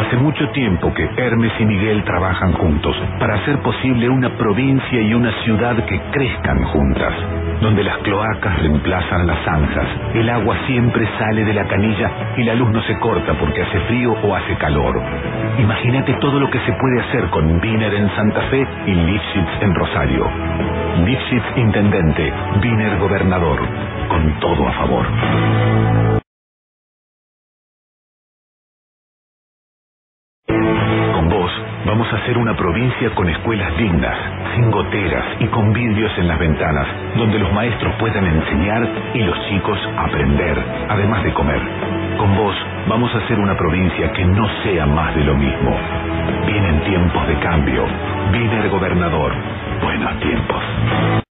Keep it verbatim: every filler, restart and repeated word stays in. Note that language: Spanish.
Hace mucho tiempo que Hermes y Miguel trabajan juntos para hacer posible una provincia y una ciudad que crezcan juntas, donde las cloacas reemplazan las zanjas, el agua siempre sale de la canilla y la luz no se corta porque hace frío o hace calor. Imagínate todo lo que se puede hacer con Wiener en Santa Fe y Lifshitz en Rosario. Lifshitz intendente, Wiener gobernador, con todo a favor. Con vos vamos a hacer una provincia con escuelas dignas, sin goteras y con vidrios en las ventanas, donde los maestros puedan enseñar y los chicos aprender, además de comer. Con vos vamos a hacer una provincia que no sea más de lo mismo. Vienen tiempos de cambio. Wiener gobernador. Buenos tiempos.